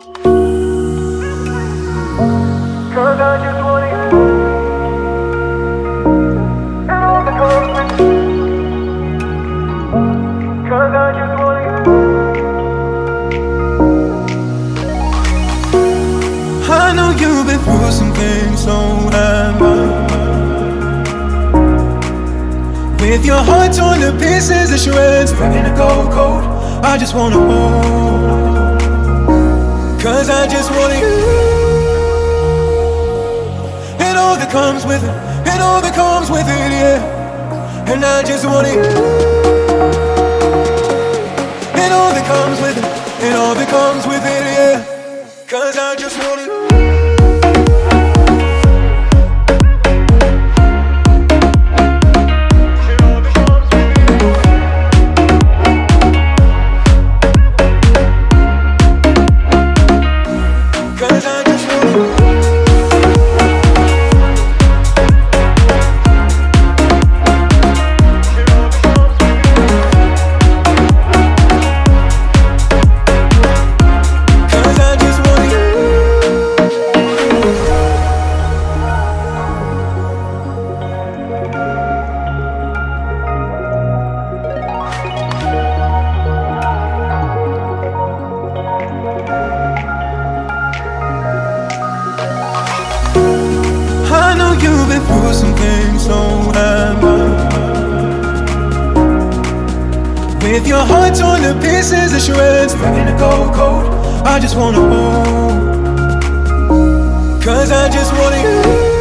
'Cause I just want you, and all that comes with it. 'Cause I just want you. I know you've been through some things, so have I. With your heart torn to pieces and shreds, ready to go cold, I just wanna hold. 'Cause I just want you, and all that comes with it, and all that comes with it, yeah. And I just want you, and all that comes with it, and all that comes with it, yeah. 'Cause I just want you. I know you've been through some things, so have I. With your heart torn to pieces and shreds, ready to go cold, I just wanna hold. 'Cause I just want you.